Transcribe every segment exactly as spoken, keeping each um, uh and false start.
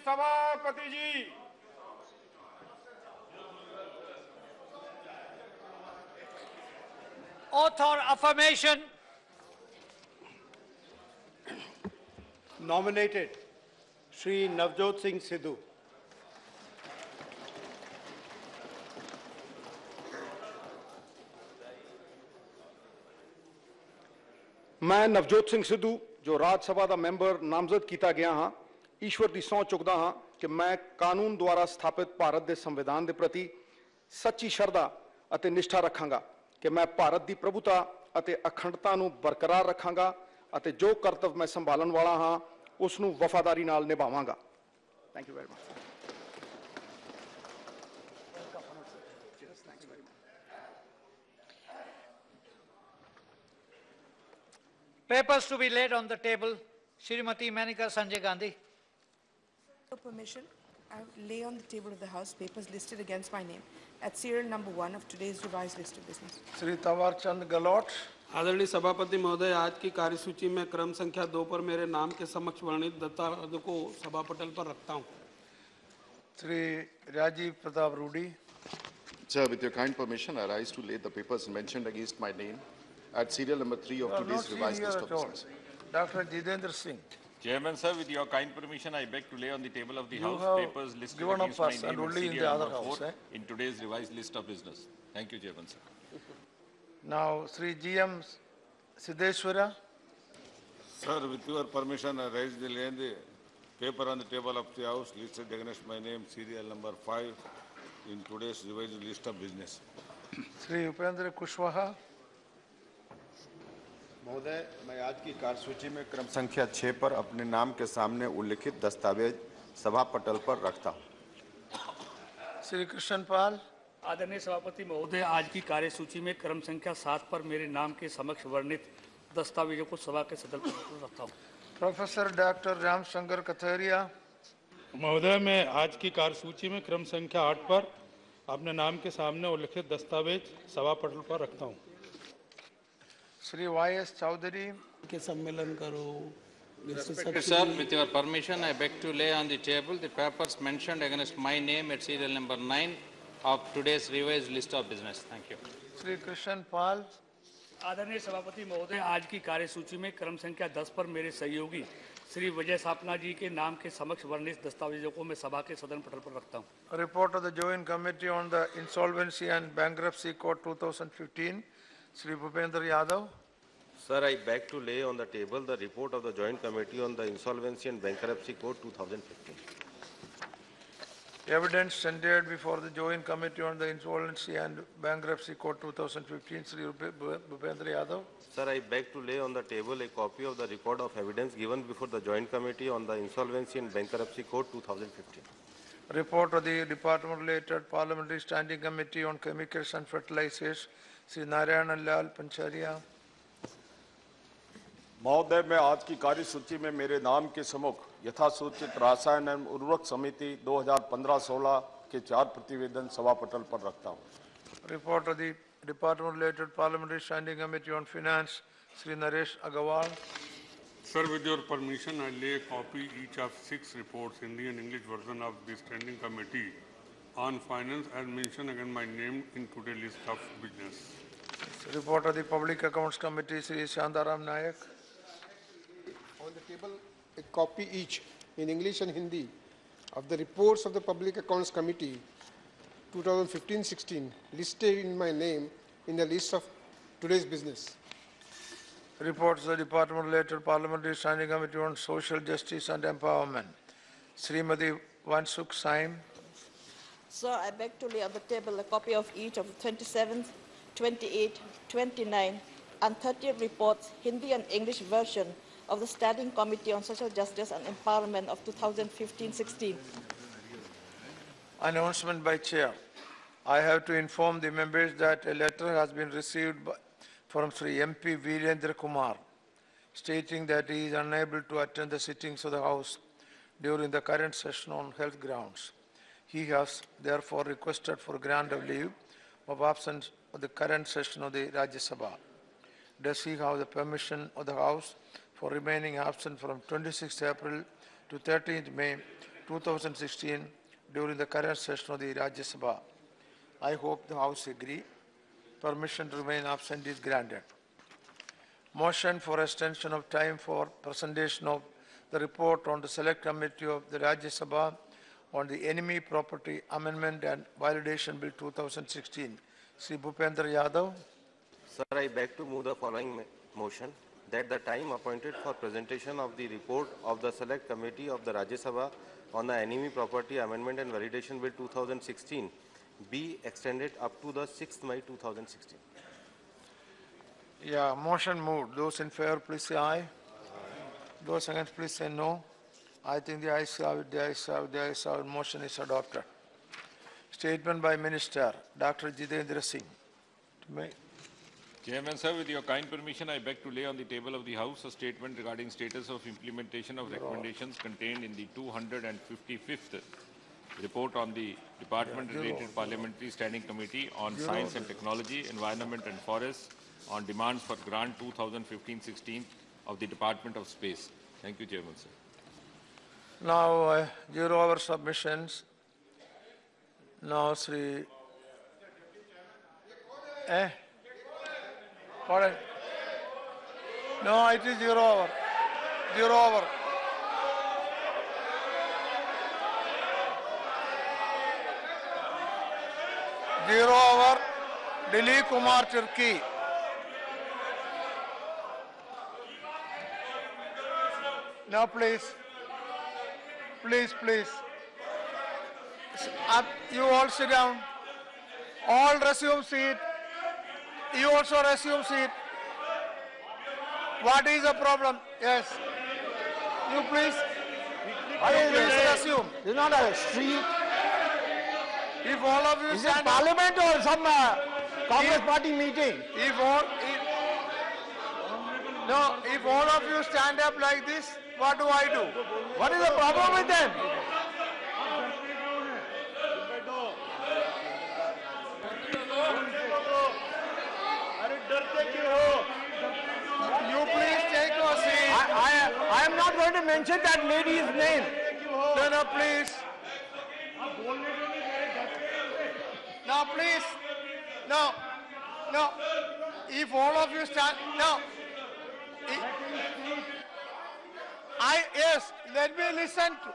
सभापति जी। Oath or affirmation. Nominated Shri Navjot Singh Sidhu. मैं नवजोत सिंह सिद्धू जो राज्य सभा का मैंबर नामजद किया गया हाँ ईश्वर की सौं चुकदा हाँ कि मैं कानून द्वारा स्थापित भारत के संविधान के प्रति सच्ची श्रद्धा और निष्ठा रखांगा कि मैं भारत की प्रभुता और अखंडता को बरकरार रखांगा और जो कर्तव्य मैं संभालन वाला हाँ उसनू वफादारी नाल निभावांगा। Thank you very much. Papers to be laid on the table. Shrimati Manika Sanjay Gandhi. With your permission, I lay on the table of the House papers listed against my name at serial number one of today's revised list of business. Shri Tanwar Chand Gehlot. आदरणीय सभापति महोदय, आज की कार्यसूची में क्रम संख्या दो पर मेरे नाम के समक्ष वर्णित दस्तावेजों को सभा पटल पर रखता हूं। Shri Rajiv Pratap Rudy. Sir, with your kind permission, I rise to lay the papers mentioned against my name at serial number three of today's revised list of business. Doctor Jitendra Singh. Chairman, sir, with your kind permission, I beg to lay on the table of the You House have papers listed given against up my us and name at only in the serial other number house, four eh? in today's revised list of business. Thank you, Chairman, sir. Now, Sri G M Siddeshwara. Sir, with your permission, I raise the lay the paper on the table of the House listed against my name, serial number five, in today's revised list of business. Sri Upendra Kushwaha. महोदय, मैं आज की कार्यसूची में क्रम संख्या छह पर अपने नाम के सामने उल्लिखित दस्तावेज सभा पटल पर रखता हूं। श्री कृष्ण पाल। आदरणीय सभापति महोदय, आज की कार्यसूची में क्रम संख्या सात पर मेरे नाम के समक्ष वर्णित दस्तावेजों को सभा के सदन पर रखता हूं। Professor doctor Ramshankar Katheria. महोदय, मैं आज की कार्यसूची में क्रम संख्या आठ पर अपने नाम के सामने उल्लिखित दस्तावेज सभा पटल पर रखता हूं। श्री वाई एस चौधरी के सम्मेलन करो। Sir, with your permission, I beg to lay on the table the papers mentioned against my name at serial number nine of today's revised list of business. Thank you. Shri Krishna पाल। आदरणीय सभापति महोदय, आज की कार्यसूची में क्रम संख्या दस पर मेरे सहयोगी श्री विजय सापना जी के नाम के समक्ष वर्णित दस्तावेजों को मैं सभा के सदन पटल पर रखता हूं। Report of the joint committee on the insolvency and bankruptcy code two thousand fifteen, Shri Bhupendra Yadav. Sir, I beg to lay on the table the report of the Joint Committee on the Insolvency and Bankruptcy Code two thousand fifteen. Evidence tendered before the Joint Committee on the Insolvency and Bankruptcy Code two thousand fifteen, Sri Bhupendra Yadav. Sir, I beg to lay on the table a copy of the record of evidence given before the Joint Committee on the Insolvency and Bankruptcy Code two thousand fifteen. Report of the Department-related Parliamentary Standing Committee on Chemicals and Fertilizers, Sri Narayana Lal Pancharia. महोदय, मैं आज की कार्यसूची में मेरे नाम के सम्मुख यथासूचित रासायन एवं उर्वरक समिति दो हज़ार पंद्रह सोलह के चार प्रतिवेदन सभा पटल पर रखता हूं। Report of the Department-related Parliamentary Standing Committee on Finance, Sri Naresh Agarwal. Sir, with your permission, I lay a copy each of six reports, Hindi and English version of the Standing Committee on Finance as mentioned against my name in today's list of business. Report of the Public Accounts Committee, Sri Shandaram Nayak. On the table, a copy each in English and Hindi of the reports of the Public Accounts Committee twenty fifteen sixteen listed in my name in the list of today's business. Reports of the Department-related Parliamentary Standing Committee on Social Justice and Empowerment, Srimati Vansukh Saim. Sir, I beg to lay on the table a copy of each of the twenty-seventh, twenty-eighth, twenty-ninth and thirtieth reports, Hindi and English version of the Standing Committee on Social Justice and Empowerment of two thousand fifteen sixteen. Announcement by Chair. I have to inform the members that a letter has been received by, from Sri M P Virendra Kumar stating that he is unable to attend the sittings of the House during the current session on health grounds. He has therefore requested for grant of leave of absence of the current session of the Rajya Sabha. Does he have the permission of the House for remaining absent from twenty-sixth April to thirteenth May two thousand sixteen during the current session of the Rajya Sabha. I hope the House agree. Permission to remain absent is granted. Motion for extension of time for presentation of the report on the Select Committee of the Rajya Sabha on the Enemy Property Amendment and Validation Bill two thousand sixteen. Sri Bhupendra Yadav. Sir, I beg to move the following motion, that the time appointed for presentation of the report of the Select Committee of the Rajya Sabha on the Enemy Property Amendment and Validation Bill two thousand sixteen be extended up to the sixth May two thousand sixteen. Yeah, motion moved. Those in favor, please say aye. Aye. Those against, please say no. I think the ayes have it, the ayes have it, the ayes have it. Motion is adopted. Statement by Minister, Doctor Jitendra Singh. Chairman, sir, with your kind permission, I beg to lay on the table of the House a statement regarding status of implementation of recommendations contained in the two hundred fifty-fifth report on the Department-related Parliamentary Standing Committee on Science and Technology, Environment and Forests on demands for grant two thousand fifteen sixteen of the Department of Space. Thank you, Chairman, sir. Now, uh, zero hour submissions. Now, Sri. Eh? Pardon? No, it is zero hour. Zero hour. Zero hour. Dilip Kumar Turkey. Now, please. Please, please. Up, you all sit down. All resume seat. You also resume seat. What is the problem? Yes. You please. You please resume. This is not a street. If all of you is stand it parliament or some uh, Congress if, party meeting? If all, if, no, if all of you stand up like this, what do I do? What is the problem with them? You please take your seat. I, I, I am not going to mention that lady's name. No, no, please. No, please. No, no. If all of you stand, no. I, yes, let me listen to.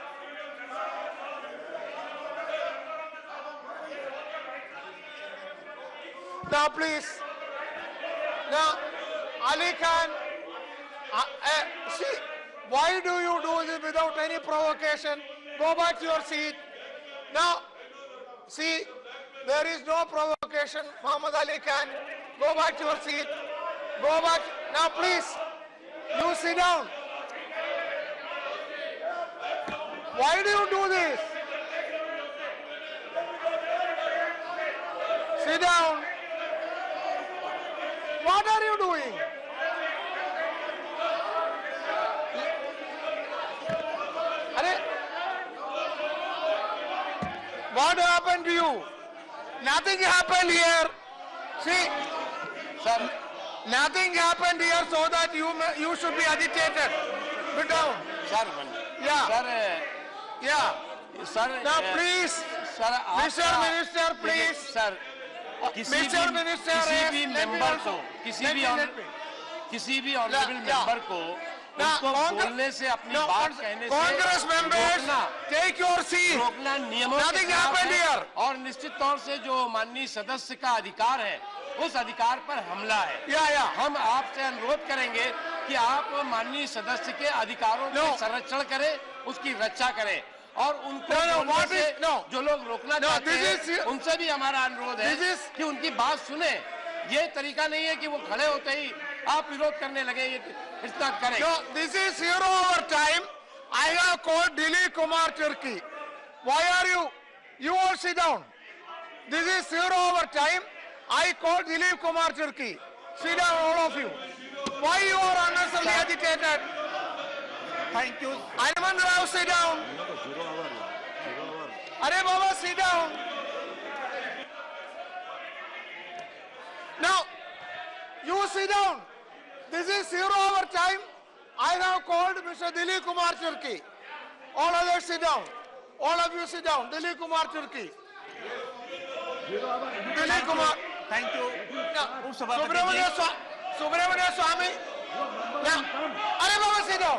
Now, please. Now, Ali Khan, uh, uh, see, why do you do this without any provocation? Go back to your seat. Now, see, there is no provocation, Muhammad Ali Khan. Go back to your seat. Go back. Now, please, you sit down. Why do you do this? Sit down. What are you doing? What happened to you? Nothing happened here. See, sir, nothing happened here so that you may, you should be agitated. Sit down. Sir, yeah. Sir, yeah. Sir, now uh, please, sir, Mister Minister, please. Sir, किसी Mister भी Minister, किसी भी let me member also- को किसी let भी me- on- let me. किसी भी honourable Yeah. Member को Now, उनको Congre- बोलने से अपनी No, बात Cong- कहने से Congress members, रोकना take your seat. रोकना नियमों के Nothing खिलाफ happened है here. और निश्चित तौर से जो माननीय सदस्य का अधिकार है उस अधिकार पर हमला है या, या। हम आपसे अनुरोध करेंगे कि आप माननीय सदस्य के अधिकारों No. के संरक्षण करें उसकी रक्षा करें और उनको No, no, बोलने what से is- no. जो लोग रोकना No, चाहते this is- हैं उनसे भी हमारा अनुरोध है This is- कि उनकी बात सुने ये तरीका नहीं है कि वो खड़े होते ही आप विरोध करने लगे ये इतना करें No, this is zero hour time. I have called Dilip Kumar Turkey. Why are you? You all sit down. This is zero hour time. I called Dilip Kumar Turkey. Sit down, all of you. Why you are unnecessarily agitated? Thank you. Ayman Rao, sit down. Arey Baba, sit down. Now, you sit down. This is zero hour time. I have called Mister Dilip Kumar Turkey. All others sit down. All of you sit down. Dilip Kumar Turki. Dilip Kumar. Thank you. Now, Subramania Swami. Subramania Swami. Now, Are Baba, sit down.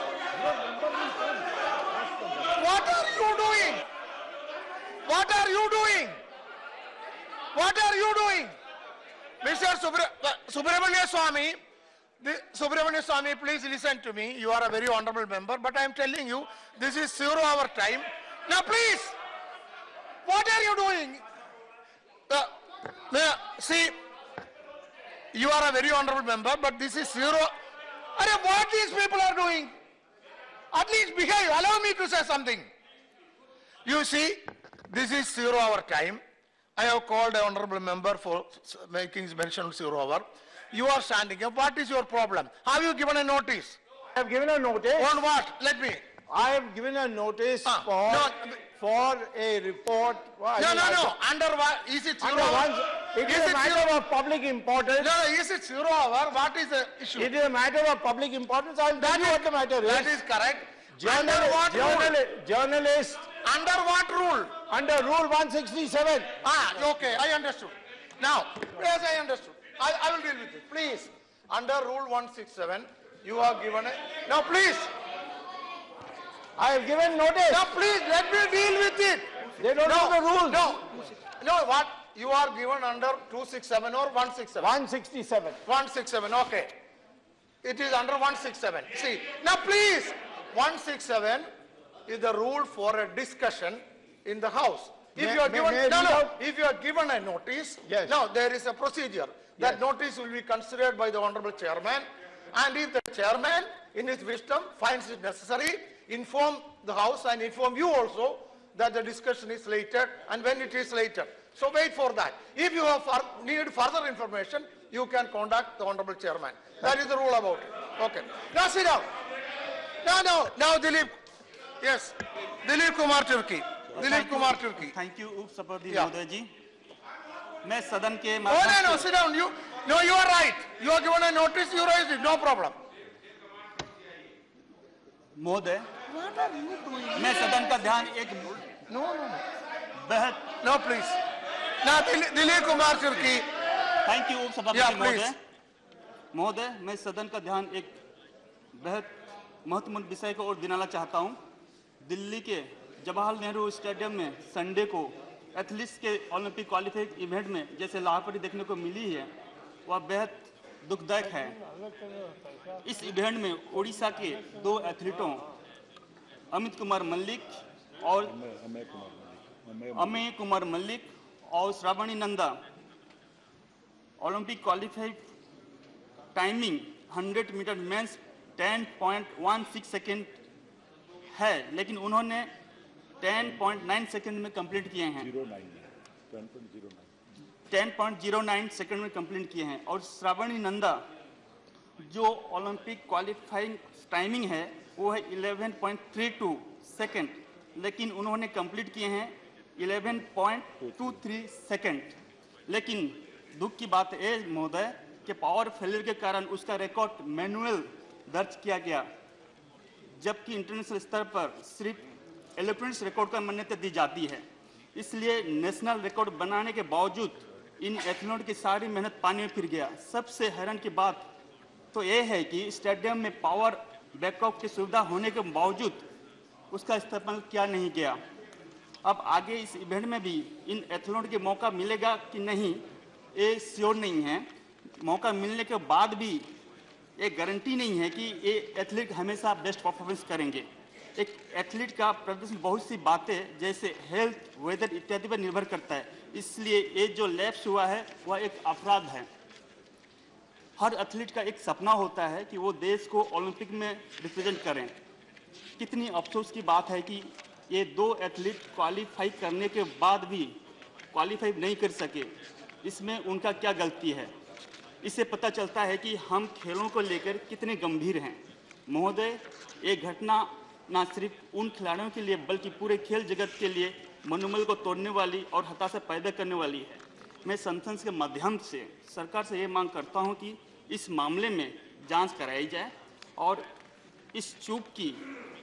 What are you doing? What are you doing? What are you doing? Mister Subra- Subramania Swami, the, Subramania Swami, please listen to me. You are a very honorable member, but I am telling you, this is zero hour time. Now please, what are you doing? Uh, uh, see, you are a very honorable member, but this is zero. Arre, what these people are doing? At least behave. Allow me to say something. You see, this is zero hour time. I have called an honorable member for making mention of zero hour. You are standing up. What is your problem? Have you given a notice? I have given a notice. On what? Let me. I have given a notice Ah, for no. for a report. Well, No, I no, mean, no. I- Under what? Is it zero Under hour? one, it is, Is a it matter zero- of public importance. No, no, is it zero hour? What is the issue? It is a matter of public importance. I'll tell That you is- what the matter is. That is correct. Journal- Under what rule? journal- Journalist Under what rule? under Rule one sixty-seven. Ah, okay, I understood. Now, yes, I understood. I, I will deal with it. Please, under Rule one sixty-seven, you have given a... Now, please. I have given notice. Now, please, let me deal with it. They don't no, know the rules. No, no, what? You are given under two sixty-seven or one sixty-seven? one sixty-seven. one sixty-seven, okay. It is under one sixty-seven. See, now please, one sixty-seven is the rule for a discussion in the House. If May- you are may- given, may I no, read no, out? if you are given a notice, Yes. no, there is a procedure. That Yes. notice will be considered by the Honorable Chairman, and if the Chairman, in his wisdom, finds it necessary, inform the House and inform you also that the discussion is later and when it is later. So wait for that. If you have fur need further information, you can contact the Honorable Chairman. That is the rule about it. Okay. Now sit down. No, no. Now Dilip. Yes. Dilip Kumar Turki. Dilip Kumar Turki. Thank you उप सभापति Yeah. महोदय जी मैं सदन के Oh, no, no. माध्यम Sit down. You, no, you are right. You are given a notice. You raised it. No problem. महोदय मैं सदन का ध्यान एक No, no, no. बेहद No, please. Now Dil- Dilip Kumar Turki. Thank you उप सभापति Yeah, महोदय please. महोदय मैं सदन का ध्यान एक बेहद महत्वपूर्ण विषय को ओर दिलाना चाहता हूं दिल्ली के जवाहरलाल नेहरू स्टेडियम में संडे को एथलीट्स के ओलंपिक क्वालिफाइंग इवेंट में जैसे लापरवाही देखने को मिली है वह बेहद दुखदायक है इस इवेंट में उड़ीसा के दो एथलीटों अमित कुमार मल्लिक और अमेय कुमार मल्लिक और Shravani Nanda Olympic qualified timing hundred metre men's ten point one six second है लेकिन उन्होंने टेन पॉइंट नाइन सेकेंड में कंप्लीट किए हैं ten point zero nine second में कंप्लीट किए हैं और श्रावणी नंदा जो ओलंपिक क्वालिफाइंग टाइमिंग है वो है eleven point three two second लेकिन उन्होंने कंप्लीट किए हैं eleven point two three second लेकिन दुख की बात है महोदय कि पावर फेलियर के कारण उसका रिकॉर्ड मैनुअल दर्ज किया गया जबकि इंटरनेशनल स्तर पर सिर्फ इलेक्ट्रॉनिक्स रिकॉर्ड का मान्यता दी जाती है इसलिए नेशनल रिकॉर्ड बनाने के बावजूद इन एथलीट की सारी मेहनत पानी में फिर गया सबसे हैरान की बात तो ये है कि स्टेडियम में पावर बैकअप की सुविधा होने के बावजूद उसका इस्तेमाल किया नहीं गया अब आगे इस इवेंट में भी इन एथलीट के मौका मिलेगा कि नहीं ये श्योर नहीं है मौका मिलने के बाद भी ये गारंटी नहीं है कि ये एथलीट हमेशा बेस्ट परफॉर्मेंस करेंगे एक एथलीट का प्रदर्शन बहुत सी बातें जैसे हेल्थ वेदर इत्यादि पर निर्भर करता है इसलिए ये जो लैप्स हुआ है वह एक अपराध है हर एथलीट का एक सपना होता है कि वो देश को ओलंपिक में रिप्रेजेंट करें कितनी अफसोस की बात है कि ये दो एथलीट क्वालिफाई करने के बाद भी क्वालिफाई नहीं कर सके इसमें उनका क्या गलती है इससे पता चलता है कि हम खेलों को लेकर कितने गंभीर हैं महोदय ये घटना न सिर्फ उन खिलाड़ियों के लिए बल्कि पूरे खेल जगत के लिए मनोबल को तोड़ने वाली और हताशा पैदा करने वाली है मैं संसद के माध्यम से सरकार से ये मांग करता हूं कि इस मामले में जांच कराई जाए और इस चूक की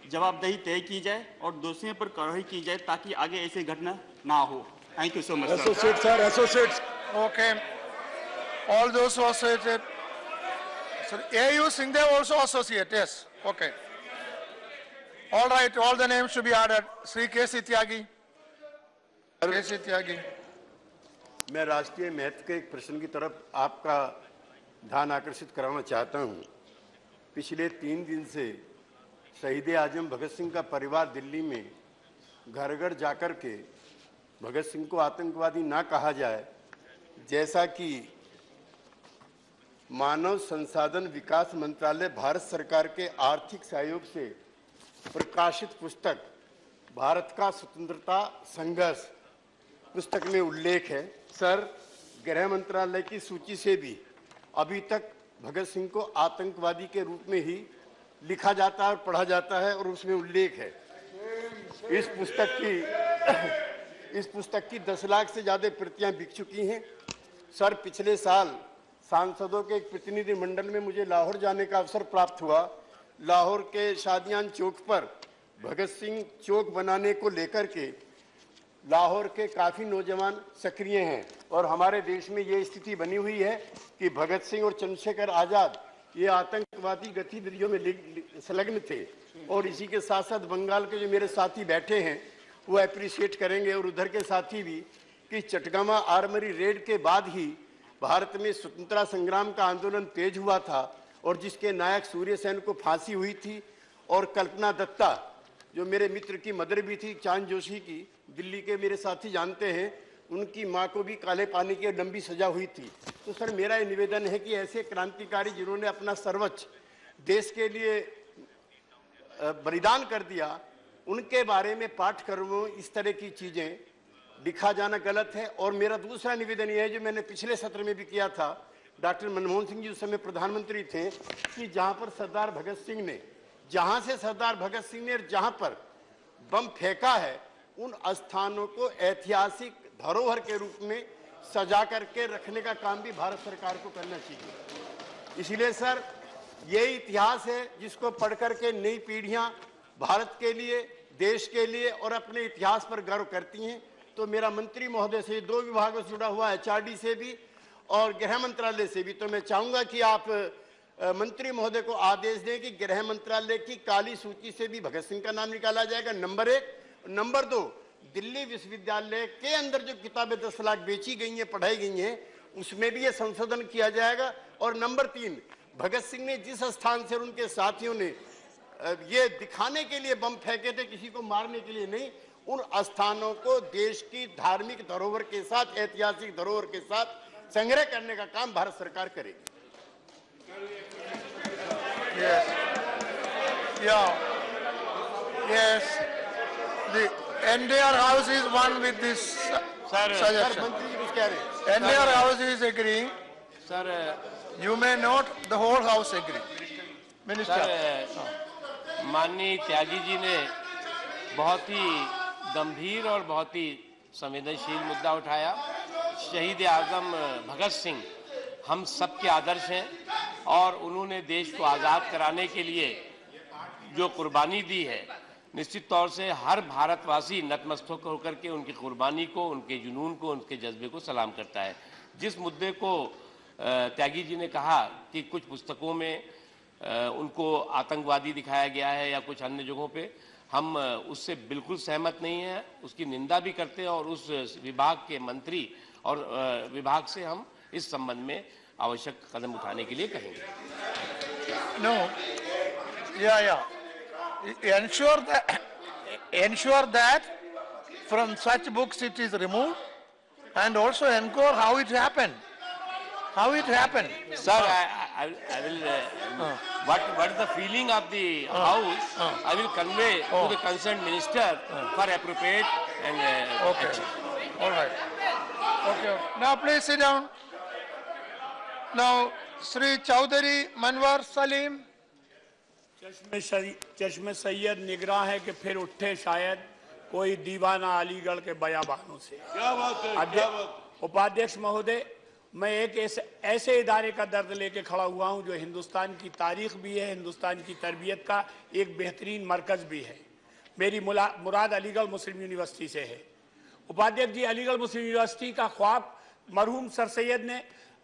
जवाबदेही तय की जाए और दोषियों पर कार्रवाई की जाए ताकि आगे ऐसी घटना ना हो। Thank you so much. Associate, sir, associates. Okay. All those who associated. Sir, A U Singdev also associate, yes. Okay. All right, all the names should be added. Sri K C Tyagi. K C Tyagi. मैं राष्ट्रीय महत्व के एक प्रश्न की तरफ आपका ध्यान आकर्षित कराना चाहता हूं। पिछले तीन दिन से शहीद आजम भगत सिंह का परिवार दिल्ली में घर घर जाकर के भगत सिंह को आतंकवादी ना कहा जाए, जैसा कि मानव संसाधन विकास मंत्रालय भारत सरकार के आर्थिक सहयोग से प्रकाशित पुस्तक भारत का स्वतंत्रता संघर्ष पुस्तक में उल्लेख है। सर, गृह मंत्रालय की सूची से भी अभी तक भगत सिंह को आतंकवादी के रूप में ही लिखा जाता है और पढ़ा जाता है और उसमें उल्लेख है। इस पुस्तक की इस पुस्तक की दस लाख से ज्यादा प्रतियां बिक चुकी हैं। सर, पिछले साल सांसदों के एक प्रतिनिधि मंडल में मुझे लाहौर जाने का अवसर प्राप्त हुआ। लाहौर के शादियान चौक पर भगत सिंह चौक बनाने को लेकर के लाहौर के काफी नौजवान सक्रिय हैं और हमारे देश में ये स्थिति बनी हुई है कि भगत सिंह और चंद्रशेखर आजाद ये आतंकवादी गतिविधियों में संलग्न थे। और इसी के साथ साथ बंगाल के जो मेरे साथी बैठे हैं वो अप्रिशिएट करेंगे और उधर के साथी भी कि चटगामा आर्मरी रेड के बाद ही भारत में स्वतंत्रता संग्राम का आंदोलन तेज हुआ था और जिसके नायक सूर्य सेन को फांसी हुई थी और कल्पना दत्ता जो मेरे मित्र की मदर भी थी, चांद जोशी की, दिल्ली के मेरे साथी जानते हैं, उनकी मां को भी काले पानी की लंबी सजा हुई थी। तो सर, मेरा ये निवेदन है कि ऐसे क्रांतिकारी जिन्होंने अपना सर्वोच्च देश के लिए बलिदान कर दिया, उनके बारे में पाठ्यक्रमों इस तरह की चीजें लिखा जाना गलत है। और मेरा दूसरा निवेदन यह है जो मैंने पिछले सत्र में भी किया था, डॉक्टर मनमोहन सिंह जी उस समय प्रधानमंत्री थे, कि जहां पर सरदार भगत सिंह ने जहां से सरदार भगत सिंह ने जहां पर बम फेंका है उन स्थानों को ऐतिहासिक धरोहर के रूप में सजा करके रखने का काम भी भारत सरकार को करना चाहिए। इसलिए सर, ये इतिहास है जिसको पढ़ करके नई पीढ़ियां भारत के लिए, देश के लिए और अपने इतिहास पर गर्व करती हैं। तो मेरा मंत्री महोदय से, दो विभागों से जुड़ा हुआ एच आर डी से भी और गृह मंत्रालय से भी, तो मैं चाहूंगा कि आप मंत्री महोदय को आदेश दें कि गृह मंत्रालय की काली सूची से भी भगत सिंह का नाम निकाला जाएगा, नंबर एक। नंबर दो, दिल्ली विश्वविद्यालय के अंदर जो किताबें दस लाख बेची गई हैं, पढ़ाई गई हैं, उसमें भी ये संशोधन किया जाएगा। और नंबर तीन, भगत सिंह ने जिस स्थान से उनके साथियों ने ये दिखाने के लिए बम फेंके थे, किसी को मारने के लिए नहीं, उन स्थानों को देश की धार्मिक धरोहर के साथ, ऐतिहासिक धरोहर के साथ संग्रह करने का काम भारत सरकार करेगी। Yes. Yeah. Yes. The entire house is one with this Sir, suggestion. Sir, entire house is agreeing. Sir, you may not the whole house agree. Minister. Sir, माननीय त्यागी जी ने बहुत ही गंभीर और बहुत ही संवेदनशील मुद्दा उठाया। शहीद आजम भगत सिंह हम सबके आदर्श हैं और उन्होंने देश को आज़ाद कराने के लिए जो कुर्बानी दी है, निश्चित तौर से हर भारतवासी नतमस्तक होकर के उनकी कुर्बानी को, उनके जुनून को, उनके जज्बे को सलाम करता है। जिस मुद्दे को त्यागी जी ने कहा कि कुछ पुस्तकों में उनको आतंकवादी दिखाया गया है या कुछ अन्य जगहों पे, हम उससे बिल्कुल सहमत नहीं हैं, उसकी निंदा भी करते हैं और उस विभाग के मंत्री और विभाग से हम इस संबंध में आवश्यक कदम उठाने के लिए कहेंगे। No, yeah, yeah. Ensure that, ensure that from such books it is removed, and also ensure how it happened. How it happened. Sir, I, I, I will. Uh, uh. What what is the feeling of the uh. house? Uh. I will convey uh. to the concerned minister uh. for appropriate and uh, okay. action. All right. Okay. Now please sit down. Now, Sri Chaudhary Manwar Salim. चश्मे चश्मे सैयद निगरां है कि फिर उठे शायद कोई दीवाना अलीगढ़ के बयाबानों से। क्या बात है, क्या बात? उपाध्यक्ष महोदय, मैं एक ऐसे ऐसे इदारे का दर्द लेके खड़ा हुआ हूं जो हिंदुस्तान की तारीख भी है, हिंदुस्तान की तरबियत का एक बेहतरीन मरकज भी है। मेरी मुराद अलीगढ़ मुस्लिम यूनिवर्सिटी से है। उपाध्यक्ष जी, अलीगढ़ मुस्लिम यूनिवर्सिटी का ख्वाब मरहूम सर सैयद ने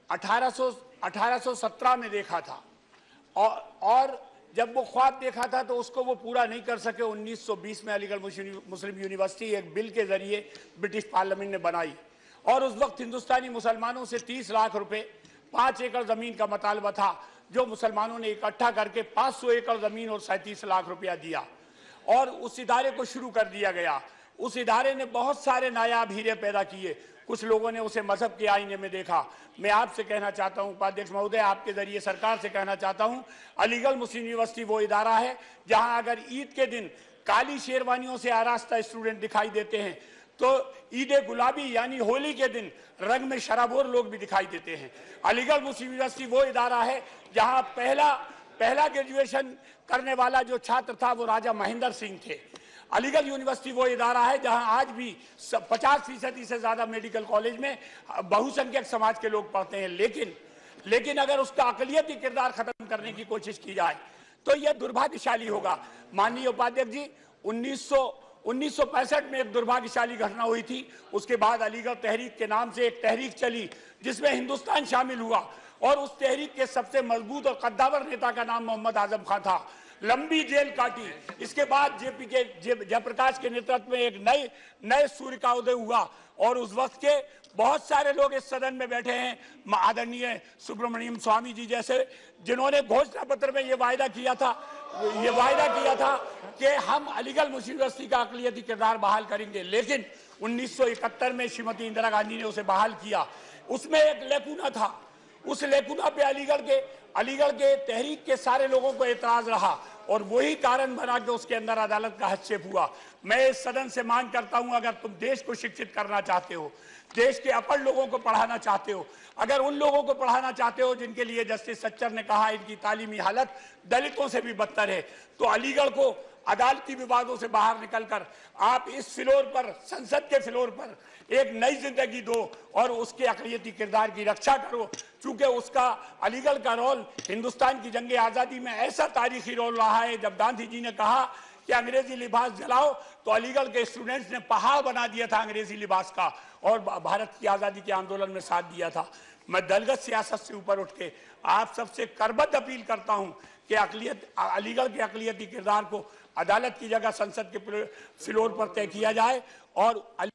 अठारह सौ सत्रह में देखा था और, और जब वो ख्वाब देखा था तो उसको वो पूरा नहीं कर सके। उन्नीस सौ बीस में अलीगढ़ मुस्लिम यूनिवर्सिटी एक बिल के जरिए ब्रिटिश पार्लियामेंट ने बनाई और उस वक्त हिंदुस्तानी मुसलमानों से तीस लाख रुपए पाँच एकड़ ज़मीन का मुतालबा था, जो मुसलमानों ने इकट्ठा करके पाँच सौ एकड़ ज़मीन और सैंतीस लाख रुपया दिया और उस इदारे को शुरू कर दिया गया। उस इदारे ने बहुत सारे नायाब हीरे पैदा किए। कुछ लोगों ने उसे मजहब के आईने में देखा। मैं आपसे कहना चाहता हूं उपाध्यक्ष महोदय, आपके जरिए सरकार से कहना चाहता हूं, अलीगढ़ मुस्लिम यूनिवर्सिटी वो इदारा है जहां अगर ईद के दिन काली शेरवानियों से आरास्ता स्टूडेंट दिखाई देते हैं तो ईद गुलाबी यानी होली के दिन रंग में शराबोर लोग भी दिखाई देते हैं। अलीगढ़ मुस्लिम यूनिवर्सिटी वो इदारा है जहां पहला पहला ग्रेजुएशन करने वाला जो छात्र था वो राजा महेंद्र सिंह थे। अलीगढ़ यूनिवर्सिटी वो इदारा है जहां आज भी पचास फीसदी से ज्यादा मेडिकल कॉलेज में बहुसंख्यक समाज के लोग पढ़ते हैं। लेकिन लेकिन अगर उसका अकलियती किरदार खत्म करने की कोशिश की जाए तो यह दुर्भाग्यशाली होगा। माननीय उपाध्यक्ष जी, उन्नीस सौ उन्नीस सौ पैंसठ में एक दुर्भाग्यशाली घटना हुई थी। उसके बाद अलीगढ़ तहरीक के नाम से एक तहरीक चली जिसमें हिंदुस्तान शामिल हुआ और उस तहरीक के सबसे मजबूत और कद्दावर नेता का नाम मोहम्मद आजम खान था। लंबी जेल काटी। इसके बाद जेपी के जयप्रकाश के नेतृत्व में एक नए नए सूर्य का उदय हुआ और उस वक्त के बहुत सारे लोग इस सदन में बैठे हैं, आदरणीय सुब्रमण्यम स्वामी जी जैसे, जिन्होंने घोषणा पत्र में ये वायदा किया था ये वायदा किया था कि हम अलीगढ़ मुस्लिम यूनिवर्सिटी का अकलियती किरदार बहाल करेंगे। लेकिन उन्नीस सौ इकहत्तर में श्रीमती इंदिरा गांधी ने उसे बहाल किया। उसमें एक लेकुना था। उस लेकुना पे अलीगढ़ के अलीगढ़ के तहरीक के सारे लोगों को एतराज रहा और वही कारण बना कि उसके अंदर अदालत का हस्तक्षेप हुआ। मैं इस सदन से मांग करता हूं, अगर तुम देश को शिक्षित करना चाहते हो, देश के अपढ़ लोगों को पढ़ाना चाहते हो, अगर उन लोगों को पढ़ाना चाहते हो जिनके लिए जस्टिस सच्चर ने कहा इनकी तालीमी हालत दलितों से भी बदतर है, तो अलीगढ़ को अदालती विवादों से बाहर निकलकर आप इस फ्लोर पर, संसद के फ्लोर पर एक नई जिंदगी दो और उसके अकलियती किरदार की रक्षा करो। चूंकि उसका अलीगढ़ का रोल हिंदुस्तान की जंग आजादी में ऐसा तारीखी रोल रहा है। जब गांधी जी ने कहा कि अंग्रेजी लिबास जलाओ तो अलीगढ़ के स्टूडेंट्स ने पहाड़ बना दिया था अंग्रेजी लिबास का और भारत की आजादी के आंदोलन में साथ दिया था। मैं दलगत सियासत से ऊपर उठ के आप सबसे करबद्ध अपील करता हूं कि अकलियत अलीगढ़ के अकलियती किरदार को अदालत की जगह संसद के फ्लोर पर तय किया जाए और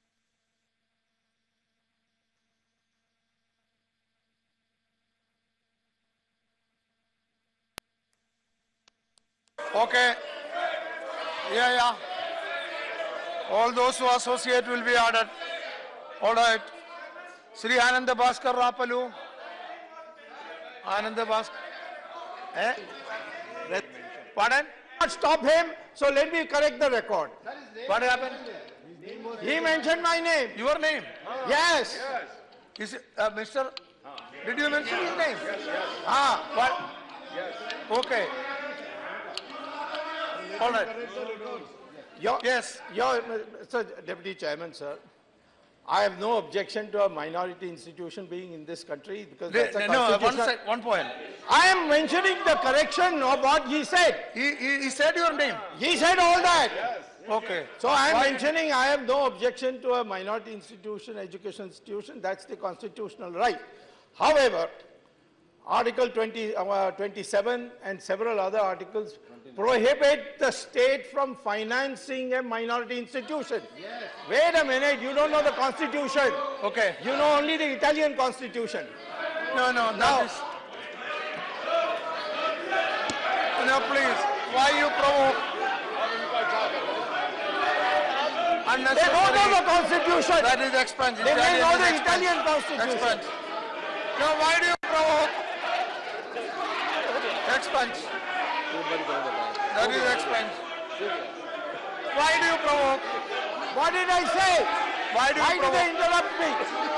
Okay. Yeah, yeah. All those who associate will be ordered. All right. Sri Ananda Bhaskar Rapalu. Ananda Bhaskar. Eh? Pardon? Not stop him, so let me correct the record. What happened? He mentioned my name. Your name? Yes. Is it, uh, Mister Did you mention his name? Yes, yes. Ah, what? Yes. Okay. All right. Your, yes. Your, Mister Deputy Chairman, sir, I have no objection to a minority institution being in this country because that's a no, one, constitutional... sec, one point. I am mentioning the correction of what he said. He, he, he said your name. He said all that. Yes. Okay. So I am Why? mentioning I have no objection to a minority institution, education institution. That's the constitutional right. However, Article twenty, uh, twenty-seven and several other articles prohibit the state from financing a minority institution. Yes. Wait a minute, you don't know the Constitution. Okay. You know only the Italian Constitution. No, no, now. Is... No, please. Why you provoke? They don't know the Constitution. That is expense. They may know the Italian Constitution. Expense. No, why do you provoke? Expense. That is expense. Why do you provoke? What did I say? Why do you why provoke? Why do they interrupt me?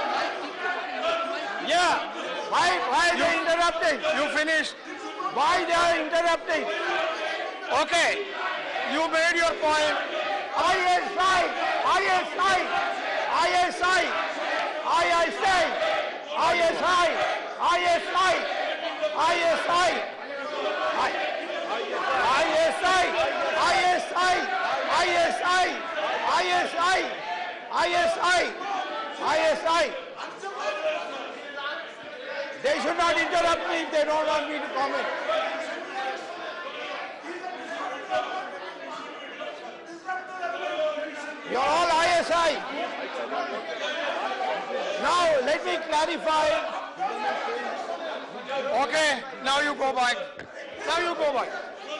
Yeah. Why, why are they interrupting? You finished. Why they are interrupting? Okay. You made your point. I S I, I S I, I S I, I S I, I S I, I S I, I S I, I S I, I S I, I S I, I S I, I S I, I S I. They should not interrupt me if they don't want me to comment. You're all I S I. Now, let me clarify. Okay, now you go back. Now you go back.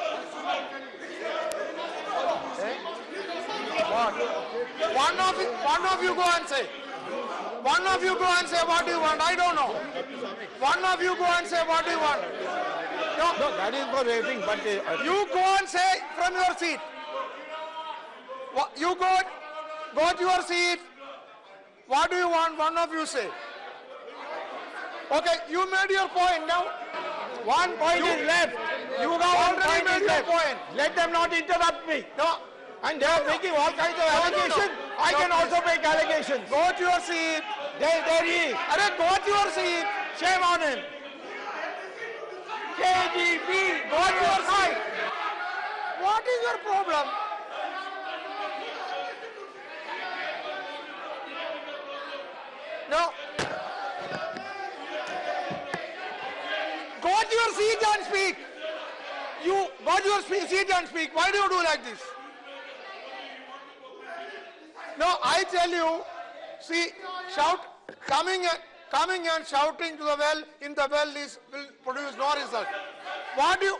What? One of you, one of you go and say. One of you go and say what you want. I don't know. One of you go and say what you want. No, no that is for rating, but uh, you go and say from your seat. What, you go, go to your seat. What do you want? One of you say. Okay, you made your point now. One point you, is left. You have already made your point. Let them not interrupt me. No. And they are making all kinds of no, allegations. No, no. I no, can please. also make allegations. Go to your seat. There, there he is. Arre, go to your seat. Shame on him. K G B, go to your seat. What is your problem? No. Go to your seat and speak. You go to your seat and speak. Why do you do like this? No, I tell you, see, shout, coming and, coming and shouting to the well in the well is, will produce no result. What do you...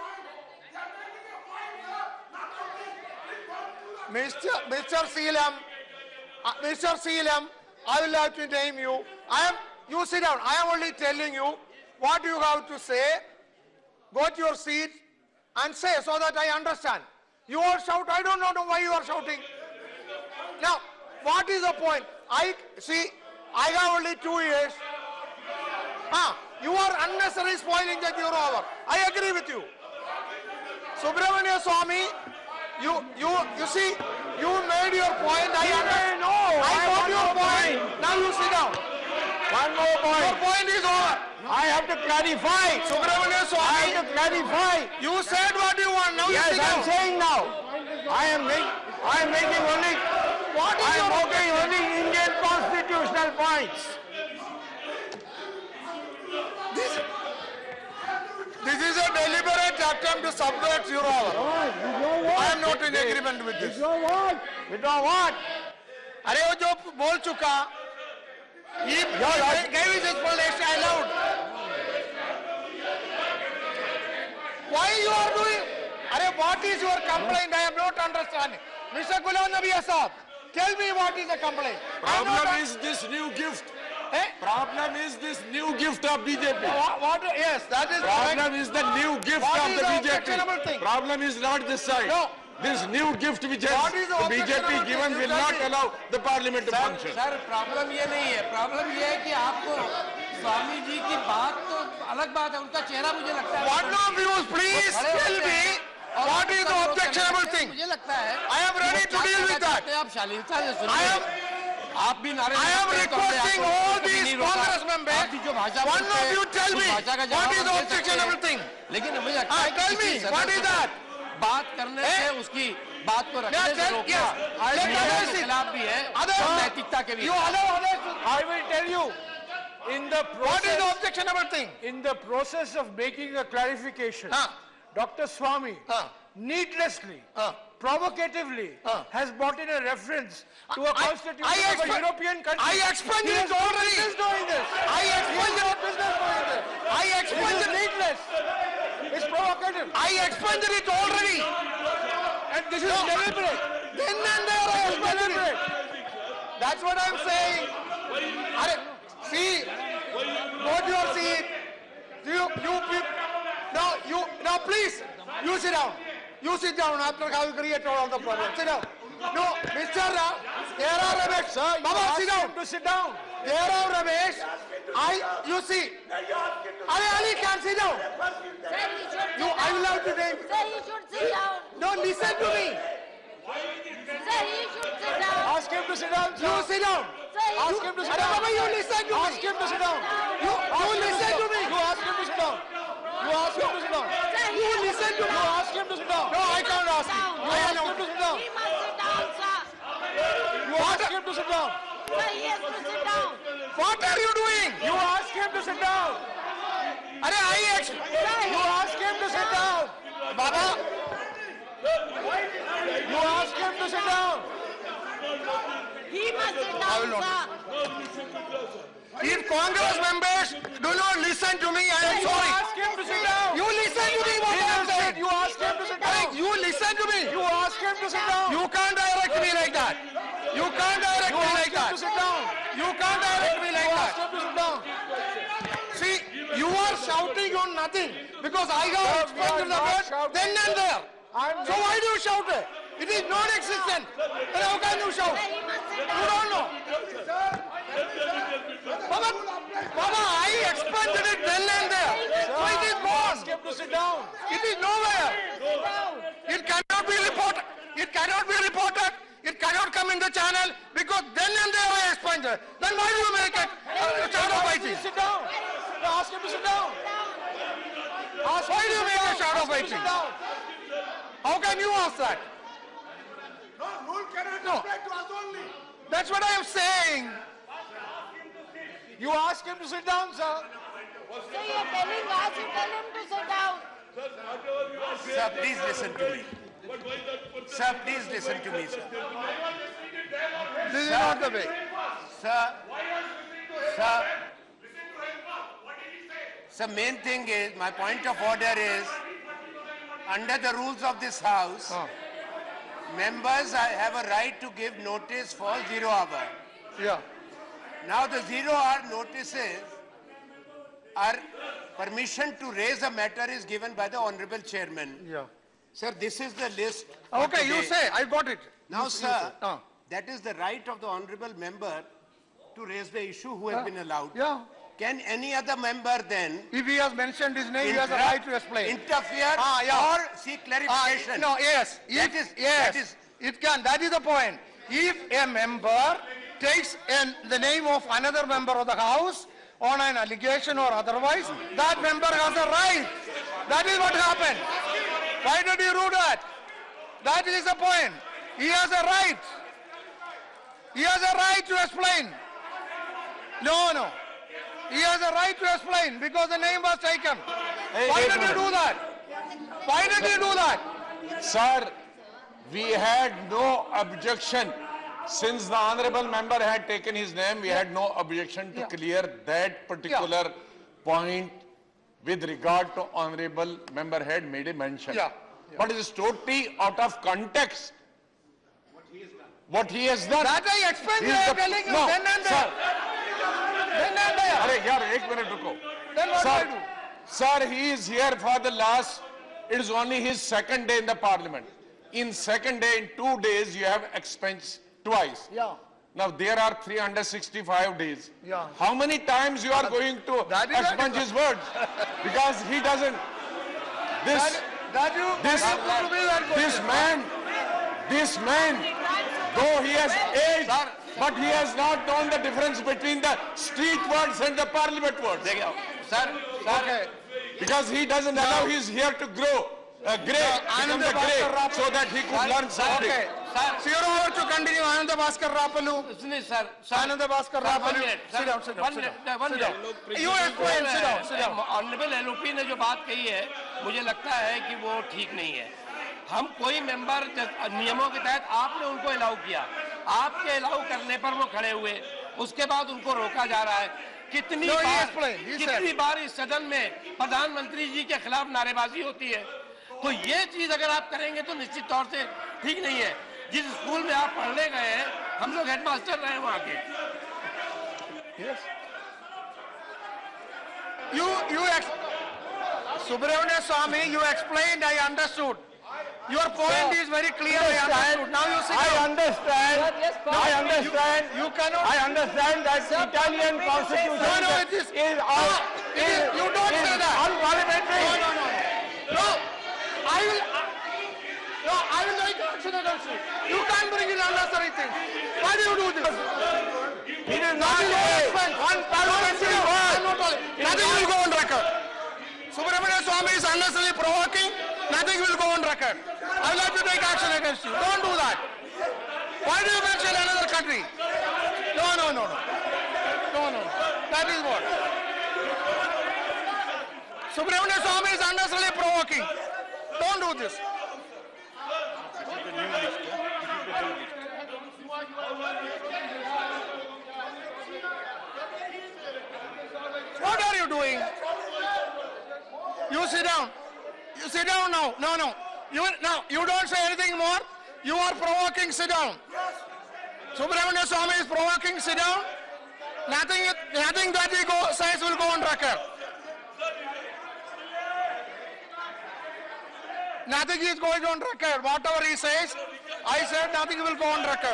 Mister Mister Seelam, uh, Mister Seelam, I will have to name you. I am, you sit down. I am only telling you what you have to say. Go to your seat and say so that I understand. You all shout, I don't know why you are shouting. Now, what is the point? I see, I have only two years. Ah, you are unnecessarily spoiling the euro hour. I agree with you. Subramania Swami, you you you see, you made your point. I understand. No, I got your point. point. Now you sit down. One more point. Your point is over. I have to clarify. Subramania Swami, I have to clarify. You said what you want. Now yes, you sit down. I'm saying now. I am making. I am making only. What is I am your making only Indian constitutional points. This, this is a deliberate attempt to subvert your hour. I am not in agreement with this. Withdraw what? Withdraw what? अरे वो जो बोल चुका, he gave his explanation aloud. Why you are doing? अरे what is your complaint? I am not understanding. Mister Ghulam Nabi Asad, tell me what is the complaint. Problem is this new gift. Eh? Problem is this new gift of B J P. What, what, yes, that is Problem correct. is the new gift What of is the the B J P. objectionable thing? Problem is not this side. No. This new gift which has What is the the B J P objectionable given thing? will not allow the parliament to function. Sir problem ये नहीं है problem ये है कि आपको स्वामी जी की बात तो अलग बात है उनका चेहरा मुझे लगता है One of you please tell me what is the objectionable thing. मुझे लगता है I am ready to deal with that. आप शालीनता से I सुनिए am आप भी नारे I am requesting all these Congress members. आप भी जो भाषा One of you tell me what is the objectionable thing. लेकिन मुझे लगता Ah, है tell me what is that. बात करने से उसकी बात को रखने से tell- रोकना yes. Let मीडिया others के sit. खिलाफ भी है Others- और नैतिकता के भी You खिलाफ। allow others to- I will tell you. In the process, What is the objectionable thing? In the process of making a clarification, Doctor Swami needlessly, provocatively, has brought in a reference to a I- constitution I of a explain- European country. I explained He it has no already. business doing this. I explained He has it. no business doing this. I explained This is it. needless. It's provocative. I explained it already. And this is deliberate. Then and there I This is explained it. deliberate. That's what I'm saying. Arre, see, go to your seat. You, you, you, now, you, now please, you sit down. You sit down after having created all the problems. Sit down. No, Mister Ra, there are Ramesh. Sir, you Baba, asked sit down. him to sit down. There are Ramesh. I, you see. Ali, Ali can sit down. You, I will have to name. Sir, he should sit down. No, listen to me. Sir, he should sit down. Ask him to sit down, sir. You sit down. Sir, he Ask him to sit down. You listen to me. Ask him to sit down. You, you listen to me. You ask him to sit down. You ask him to sit down. You listen to me. You ask him to sit down. No, I can't ask him. You I ask know. him to sit down. He must sit down, sir. You ask him to sit down. Sir, he has to sit down. What are you doing? You ask him to sit down. Are I ex- You ask him to sit down. Baba, You ask him to sit down. He must sit I will down, not. sir. If Congress members do not listen to me, I am You sorry. ask him to sit down. You listen to me what He I am will sit. saying. You ask him to sit down. You listen to me. You ask him to sit down. You can't direct me like that. You can't direct You me ask like him that. to sit down. You can't direct me like You that. ask him to sit down. See, you are shouting on nothing because I have Sir, explained we the are not word shouting. then and there. I'm So why do you shout it? It is non-existent. Then how can you shout? You don't know. Baba, Baba, I explained it then and there. So it is gone. Ask him to sit down. It is nowhere. It cannot be reported. It cannot be reported. It cannot come in the channel because then and there I explained it. Then why do you make it uh, shadow fighting? Sit down. Ask him to sit down. Ask Why him do to you sit make down. a shadow Ask him to fighting? sit down. How can you ask that? No, rule cannot No. apply to us only. That's what I am saying. You ask him to sit down, sir. So you're telling us, you tell him to sit down. Sir, please listen to me. Sir, please listen to me, sir. This is not the way. Sir, sir, sir, main thing is, my point of order is, under the rules of this house, members I have a right to give notice for zero hour. Yeah. Now the zero hour notices are permission to raise a matter is given by the honorable chairman. Yeah. Sir, this is the list. for Okay, you today. say. I got it. Now, You- you sir, say. Ah. that is the right of the honorable member to raise the issue who has Ah. been allowed. Yeah. Can any other member then If he has mentioned his name, he has a interrupt, right to explain. interfere Ah, yeah. or seek clarification? Ah, no, yes. That If- is- yes. that is- It can. That is the point. If a member takes an, the name of another member of the house on an allegation or otherwise, that member has a right. That is what happened. Why did you do that? That is the point. He has a right. He has a right to explain. No, no. He has a right to explain because the name was taken. Hey, Why wait did a you minute. do that? Why did you do that? Sir, we had no objection. Since the honorable member had taken his name, we had no objection to clear that particular point with regard to honorable member had made a mention. Yeah. But it is totally out of context. What he has done. That I explained, He I is am the- telling you, no, then and sir. there. Then and there. अरे यार एक minute रुको. Then what do I Sir, do? sir, he is here for the last, it is only his second day in the parliament. In second day, in two days, you have expensed twice. Yeah. Now there are three hundred sixty-five days. Yeah. How many times you are going to That is expunge his words? Because he doesn't. This, That, that you, this, that you put me that this question. man, this man, though he has aged, but he has not known the difference between the street words and the parliament words. Sir, Okay. Because he doesn't allow his hair to grow, uh, grey, become Ananda the grey, Bhaskar Rapalu. so that he could learn something. Okay. Zero hour to continue. Ananda Bhaskar Rapalu. sir, sir. Ananda Bhaskar Sir, one Rapalu. minute, Sit sir. down, sit down, One sit minute, down. one Sit minute. down. You explain, sit down, sit down. Honourable LOP ने जो बात कही है मुझे लगता है कि वो ठीक नहीं है हम कोई मेंबर नियमों के तहत आपने उनको अलाउ किया आपके अलाउ करने पर वो खड़े हुए उसके बाद उनको रोका जा रहा है कितनी No, he bar explained, he said. कितनी बार इस सदन में प्रधानमंत्री जी के खिलाफ नारेबाजी होती है तो ये चीज अगर आप करेंगे तो निश्चित तौर से ठीक नहीं है जिस स्कूल में आप पढ़ने गए हैं हम लोग हेडमास्टर रहे हैं वहाँ के Yes. You, you, ex Subramania Swami, you explained, I understood. Your point Sir, is very clear, I understand. understood. Now you sit I down. understand. Sir, yes, I you- understand. You, cannot. I understand that Italian constitution No, no, it is. is, No, un- it is, you don't is say that. unparliamentary. No, no, no. No, I will. I, no, I will take action against you. You can't bring in unnecessary things. Why do you do this? He did is not a parliamentary word. Nothing will go on record. Subramania Swamy is unnecessarily provoking. Nothing will go on record. I will have to take action against you. Don't do that. Why do you mention another country? No, no, no, no. No, no, no. That is what. Subramania Swamy is unnecessarily provoking. Don't do this. What are you doing? You sit down. You sit down now. No, no. You now. You don't say anything more. You are provoking. Sit down. Subramania Swamy is provoking. Sit down. Nothing. Nothing that he go, says will go on record. Nothing is going on record. Whatever he says, I said nothing will go on record.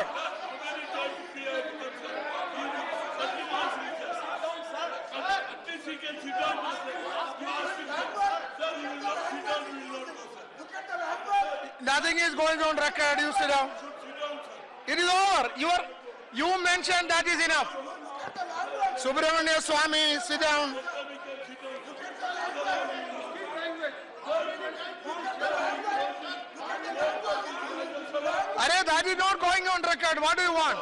Nothing is going on record. You sit down. It is over. You are, you mentioned that is enough. Subramania Swamy, sit down. Arey, that is not going on record. What do you want?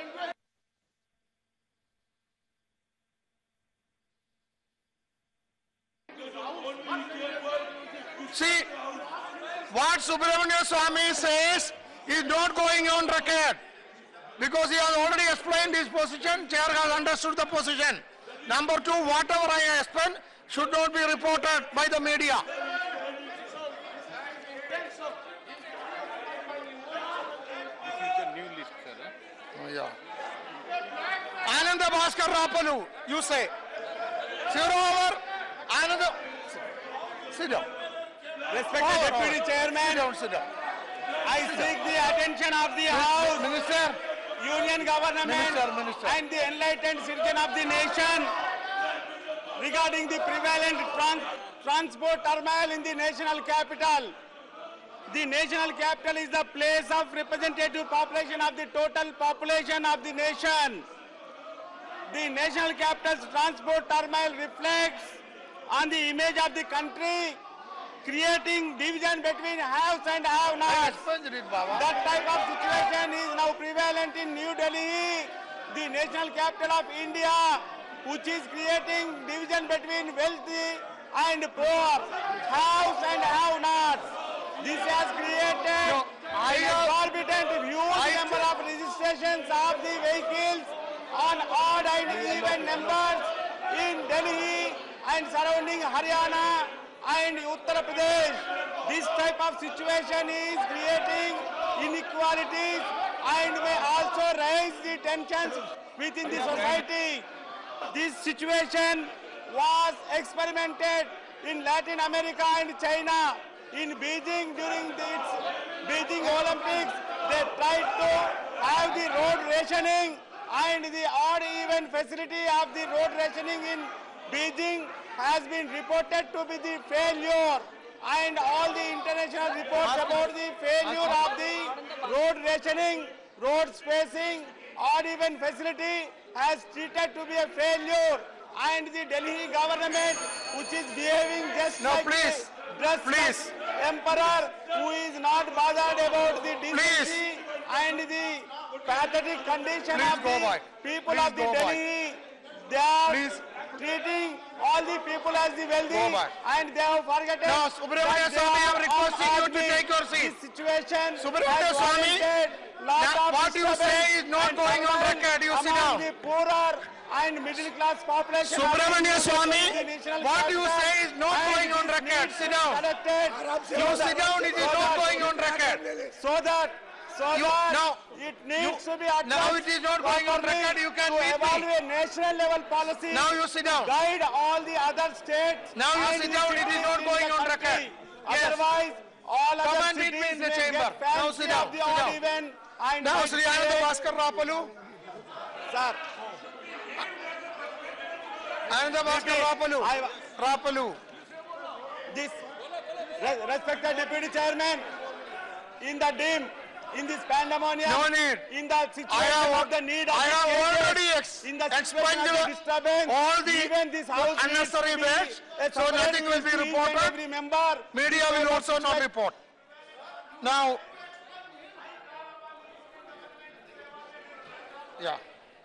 See, what Subramania Swamy says is not going on record because he has already explained his position. Chair has understood the position. Number two, whatever I explained should not be reported by the media. Oh, yeah. Ananda Bhaskar Rapalu, you say. Zero over. Ananda. Sit down. Respected Over, Deputy over. Chairman, Sit down, sit down. I seek the attention of the House, Minister, Union Government, Minister, Minister. and the enlightened citizen of the nation regarding the prevalent trans transport turmoil in the national capital. The national capital is the place of representative population of the total population of the nation. The national capital's transport turmoil reflects on the image of the country, creating division between haves and have-nots. That type of situation is now prevalent in New Delhi, the national capital of India, which is creating division between wealthy and poor, haves and have-nots. This has created no, an exorbitant huge number of registrations of the vehicles on odd and even numbers in Delhi and surrounding Haryana and Uttar Pradesh. This type of situation is creating inequalities and may also raise the tensions within the society. This situation was experimented in Latin America and China. In Beijing, during the, its Beijing Olympics, they tried to have the road rationing, and the odd-even facility of the road rationing in Beijing has been reported to be the failure, and all the international reports about the failure of the road rationing, road spacing, odd-even facility has treated to be a failure, and the Delhi government, which is behaving just no, like please. the dress Please. emperor, who is not bothered about the decency and the pathetic condition Please of go the back. people Please of the go back. Delhi. They are Please. treating all the people as the wealthy, Go back. and they have forgotten No, Subramania that they Swamy, I am are requesting all you to army. take your seat. This situation Subramania has Swamy, warranted lot now of what you say disturbance is not and going on turmoil record. You sit among down. the poorer and middle class population. of Subramania the Swamy, national what you capital, say is not and going on this record. needs Sit to be down. corrected You so sit that- down. It is so not that- going on record. So that, so You- that now- it needs to be addressed. now it is not going on properly record. You can to meet me. evaluate national level policy. Now you sit down. Guide all the other states. Now you and sit the down. It is cities not in going the on country. record. Yes. Otherwise, all Come other and meet me cities in the may chamber. get Now fancy sit down. of the Sit odd down. even and Now might Sri Ananda create- Bhaskar Rapalu. Sir. Ananda Bhaskar Rapalu. Rapalu. This re- respected Deputy Chairman, in the dim in this pandemonium, No need. in the situation I have- of the need of I the have cases, already ex- in the situation of the expunged disturbance, all the even this house unnecessary needs to be waste, a so separate nothing will be each and reported. Every member, Media will also not report. Now, yeah.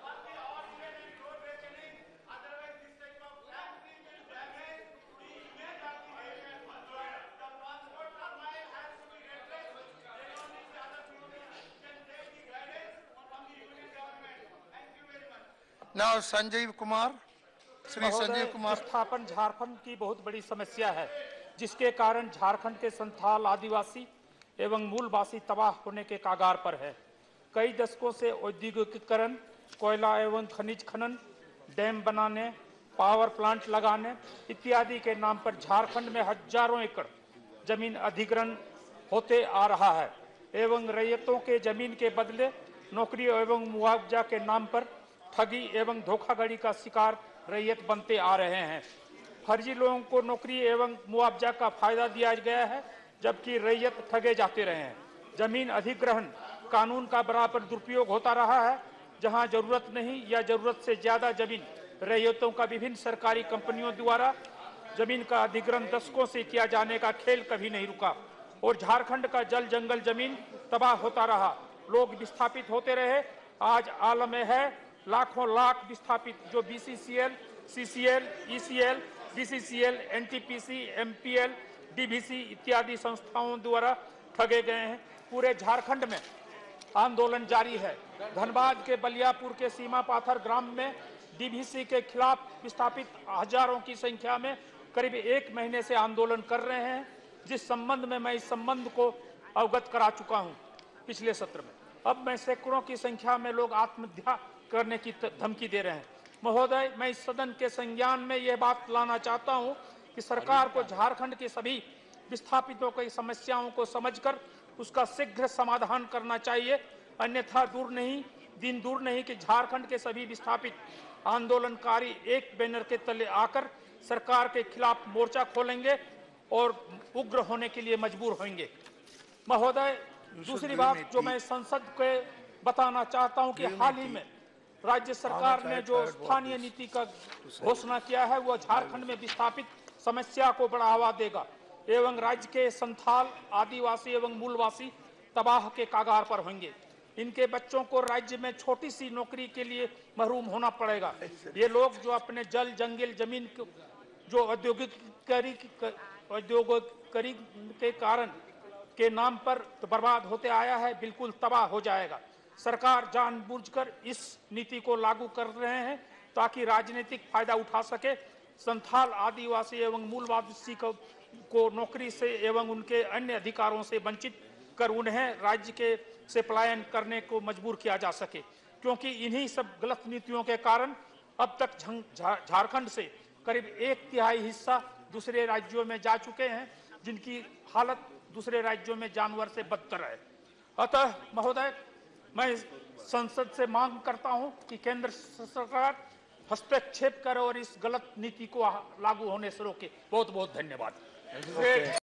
Now Sanjeev Kumar, Shri Sanjeev महोदय, Kumar. विस्थापन झारखंड की बहुत बड़ी समस्या है, जिसके कारण झारखंड के संथाल, आदिवासी एवं मूलवासी तबाह होने के कागार पर है। कई दशकों से औद्योगिकीकरण, कोयला एवं खनिज खनन, डैम बनाने, पावर प्लांट लगाने इत्यादि के नाम पर झारखंड में हजारों एकड़ जमीन अधिग्रहण होते आ रहा है एवं रैयतों के जमीन के बदले नौकरी एवं मुआवजा के नाम पर ठगी एवं धोखाधड़ी का शिकार रैयत बनते आ रहे हैं। फर्जी लोगों को नौकरी एवं मुआवजा का फायदा दिया गया है, जबकि रैयत ठगे जाते रहे हैं। जमीन अधिग्रहण कानून का बराबर दुरुपयोग होता रहा है, जहां जरूरत नहीं या जरूरत से ज्यादा जमीन रैयतों का विभिन्न सरकारी कंपनियों द्वारा जमीन का अधिग्रहण दशकों से किया जाने का खेल कभी नहीं रुका और झारखंड का जल जंगल जमीन तबाह होता रहा, लोग विस्थापित होते रहे। आज आलम में है लाखों लाख विस्थापित जो BCCL, CCL, ECL, DCCL, NTPC, MPL, DVC इत्यादि संस्थाओं द्वारा ठगे गए हैं। पूरे झारखंड में आंदोलन जारी है। धनबाद के बलियापुर के सीमा पाथर ग्राम में डीवीसी के खिलाफ विस्थापित हजारों की संख्या में करीब एक महीने से आंदोलन कर रहे हैं, जिस संबंध में मैं इस संबंध को अवगत करा चुका हूं पिछले सत्र में। अब मैं सैकड़ों की संख्या में लोग आत्महत्या करने की धमकी दे रहे हैं। महोदय, मैं इस सदन के संज्ञान में यह बात लाना चाहता हूं कि सरकार को झारखंड के सभी विस्थापितों की समस्याओं को समझकर उसका शीघ्र समाधान करना चाहिए, अन्यथा दूर नहीं दिन दूर नहीं कि झारखंड के सभी विस्थापित आंदोलनकारी एक बैनर के तले आकर सरकार के खिलाफ मोर्चा खोलेंगे और उग्र होने के लिए मजबूर होंगे। महोदय, दूसरी बात जो मैं संसद के बताना चाहता हूं कि हाल ही में राज्य सरकार ने जो स्थानीय नीति का घोषणा किया है, वह झारखंड में विस्थापित समस्या को बढ़ावा देगा एवं राज्य के संथाल, आदिवासी एवं मूलवासी तबाह के कागार पर होंगे। इनके बच्चों को राज्य में छोटी सी नौकरी के लिए महरूम होना पड़ेगा। ये लोग जो अपने जल जंगल जमीन जो औद्योगिक औद्योगिकरण के कारण के नाम पर तो बर्बाद होते आया है, बिल्कुल तबाह हो जाएगा। सरकार जानबूझकर इस नीति को लागू कर रहे हैं ताकि राजनीतिक फायदा उठा सके। संथाल, आदिवासी एवं मूलवासी को, को नौकरी से एवं उनके अन्य अधिकारों से वंचित कर उन्हें राज्य के से पलायन करने को मजबूर किया जा सके, क्योंकि इन्हीं सब गलत नीतियों के कारण अब तक झारखंड से करीब एक तिहाई हिस्सा दूसरे राज्यों में जा चुके हैं, जिनकी हालत दूसरे राज्यों में जानवर से बदतर है। अतः महोदय, मैं संसद से मांग करता हूं कि केंद्र सरकार हस्तक्षेप करे और इस गलत नीति को लागू होने से रोके। बहुत बहुत धन्यवाद।